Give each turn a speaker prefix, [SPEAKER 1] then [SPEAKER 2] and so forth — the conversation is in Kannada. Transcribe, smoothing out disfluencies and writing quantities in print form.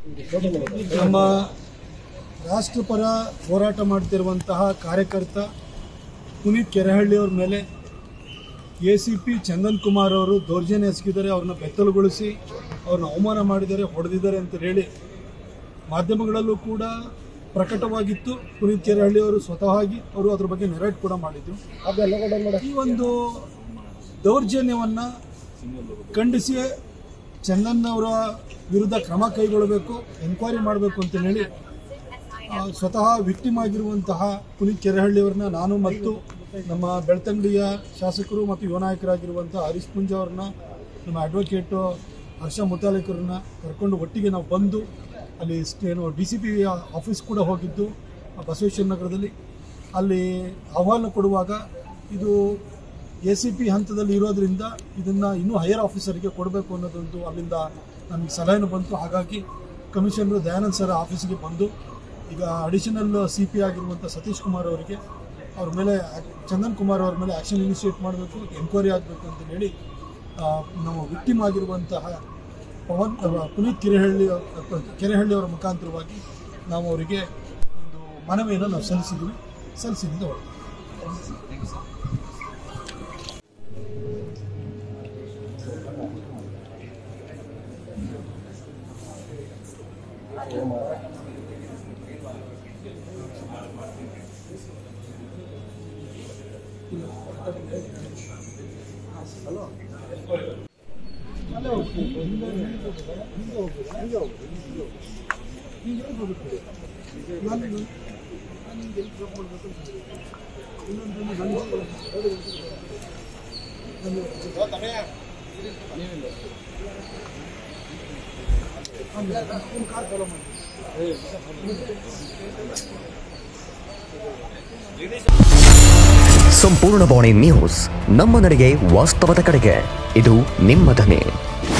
[SPEAKER 1] ನಮ್ಮ ರಾಷ್ಟ್ರಪರ ಹೋರಾಟ ಮಾಡ್ತಿರುವಂತಹ ಕಾರ್ಯಕರ್ತ ಪುನೀತ್ ಕೆರೆಹಳ್ಳಿಯವರ ಮೇಲೆ ACP ಚಂದನ್ ಕುಮಾರ್ ಅವರು ದೌರ್ಜನ್ಯ ಎಸಗಿದ್ದಾರೆ, ಅವ್ರನ್ನ ಬೆತ್ತಲುಗೊಳಿಸಿ ಅವ್ರನ್ನ ಅವಮಾನ ಮಾಡಿದ್ದಾರೆ, ಹೊಡೆದಿದ್ದಾರೆ ಅಂತ ಹೇಳಿ ಮಾಧ್ಯಮಗಳಲ್ಲೂ ಕೂಡ ಪ್ರಕಟವಾಗಿತ್ತು. ಪುನೀತ್ ಕೆರೆಹಳ್ಳಿ ಅವರು ಸ್ವತಃವಾಗಿ ಅವರು ಅದ್ರ ಬಗ್ಗೆ ನೆರೇಟ್ ಕೂಡ ಮಾಡಿದ್ರು. ಈ ಒಂದು ದೌರ್ಜನ್ಯವನ್ನು ಖಂಡಿಸಿ ಚಂದನ್ ಅವರ ವಿರುದ್ಧ ಕ್ರಮ ಕೈಗೊಳ್ಳಬೇಕು, ಎನ್ಕ್ವೈರಿ ಮಾಡಬೇಕು ಅಂತ ಹೇಳಿ ಸ್ವತಃ ವಿಕ್ಟಿಮ್ ಆಗಿರುವಂತಹ ಪುನೀತ್ ಕೆರೆಹಳ್ಳಿಯವರನ್ನ ನಾನು ಮತ್ತು ನಮ್ಮ ಬೆಳ್ತಂಗಡಿಯ ಶಾಸಕರು ಮತ್ತು ಯುವ ನಾಯಕರಾಗಿರುವಂಥ ಹರೀಶ್ ಪುಂಜ ಅವ್ರನ್ನ, ನಮ್ಮ ಅಡ್ವೊಕೇಟು ಹರ್ಷ ಮುತಾಲಿಕರನ್ನ ಕರ್ಕೊಂಡು ಒಟ್ಟಿಗೆ ನಾವು ಬಂದು ಅಲ್ಲಿ DCP ಆಫೀಸ್ ಕೂಡ ಹೋಗಿದ್ದು ಬಸವೇಶ್ವರ ನಗರದಲ್ಲಿ. ಅಲ್ಲಿ ಅಹವಾಲು ಕೊಡುವಾಗ ಇದು ACP ಹಂತದಲ್ಲಿ ಇರೋದ್ರಿಂದ ಇದನ್ನು ಇನ್ನೂ ಹೈಯರ್ ಆಫೀಸರ್ಗೆ ಕೊಡಬೇಕು ಅನ್ನೋದೊಂದು ಅಲ್ಲಿಂದ ನಮಗೆ ಸಲಹೆನೂ ಬಂತು. ಹಾಗಾಗಿ ಕಮಿಷನರ್ ದಯಾನಂದ್ ಸರ್ ಆಫೀಸಿಗೆ ಬಂದು ಈಗ ಅಡಿಷನಲ್ CP ಆಗಿರುವಂಥ ಸತೀಶ್ ಕುಮಾರ್ ಅವರಿಗೆ ಅವ್ರ ಮೇಲೆ ಚಂದನ್ ಕುಮಾರ್ ಅವ್ರ ಮೇಲೆ ಆ್ಯಕ್ಷನ್ ಇನಿಷಿಯೇಟ್ ಮಾಡಬೇಕು, ಎನ್ಕ್ವೈರಿ ಆಗಬೇಕು ಅಂತ ಹೇಳಿ ನಮ್ಮ ವಿಕ್ಟಿಮ್ ಆಗಿರುವಂತಹ ಪುನೀತ್ ಕೆರೆಹಳ್ಳಿಯವರ ಮುಖಾಂತರವಾಗಿ ನಾವು ಅವರಿಗೆ ಒಂದು ಮನವಿಯನ್ನು ನಾವು ಸಲ್ಲಿಸಿದ್ದು ಹೊರತು.
[SPEAKER 2] ಸಂಪೂರ್ಣ ಬಾಣಿ ನ್ಯೂಸ್, ನಮ್ಮ ನಡೆಗೆ ವಾಸ್ತವದ ಕಡೆಗೆ. ಇದು ನಿಮ್ಮ ಧ್ವನಿ.